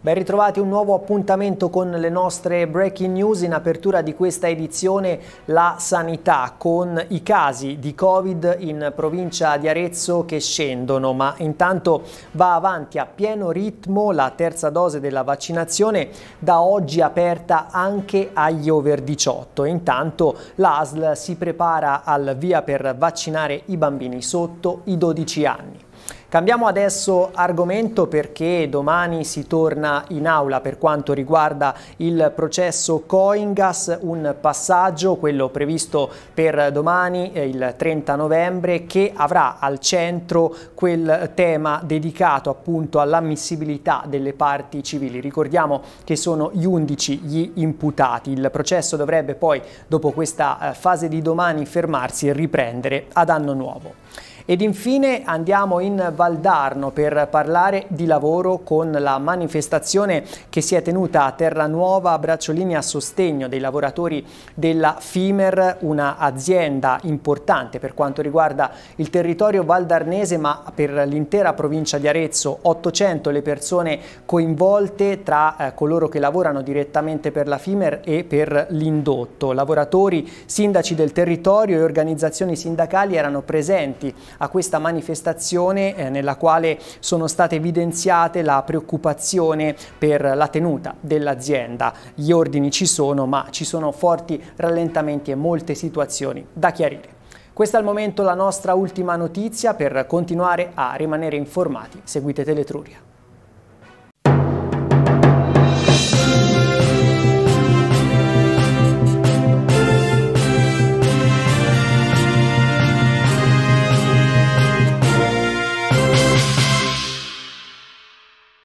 Ben ritrovati, un nuovo appuntamento con le nostre breaking news. In apertura di questa edizione la sanità, con i casi di Covid in provincia di Arezzo che scendono, ma intanto va avanti a pieno ritmo la terza dose della vaccinazione, da oggi aperta anche agli over 18. Intanto l'ASL si prepara al via per vaccinare i bambini sotto i 12 anni. Cambiamo adesso argomento perché domani si torna in aula per quanto riguarda il processo Coingas, un passaggio, quello previsto per domani, il 30 novembre, che avrà al centro quel tema dedicato appunto all'ammissibilità delle parti civili. Ricordiamo che sono gli 11 gli imputati. Il processo dovrebbe poi, dopo questa fase di domani, fermarsi e riprendere ad anno nuovo. Ed infine andiamo in Valdarno per parlare di lavoro con la manifestazione che si è tenuta a Terranuova a bracciolini a sostegno dei lavoratori della Fimer, una azienda importante per quanto riguarda il territorio valdarnese ma per l'intera provincia di Arezzo. 800 le persone coinvolte tra coloro che lavorano direttamente per la Fimer e per l'indotto. Lavoratori, sindaci del territorio e organizzazioni sindacali erano presenti a questa manifestazione nella quale sono state evidenziate la preoccupazione per la tenuta dell'azienda. Gli ordini ci sono, ma ci sono forti rallentamenti e molte situazioni da chiarire. Questa è al momento la nostra ultima notizia. Per continuare a rimanere informati, seguite Teletruria.